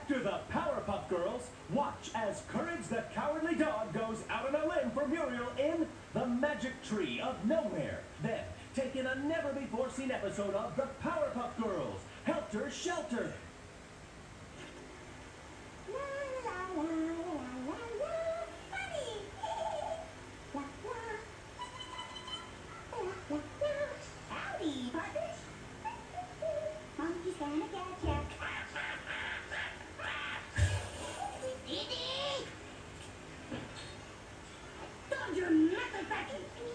After the Powerpuff Girls, watch as Courage the Cowardly Dog goes out on a limb for Muriel in The Magic Tree of Nowhere. Then, take in a never-before-seen episode of The Powerpuff Girls, Helter Shelter. Howdy, partners. Monkey's gonna get ya. Dog's your motherfucking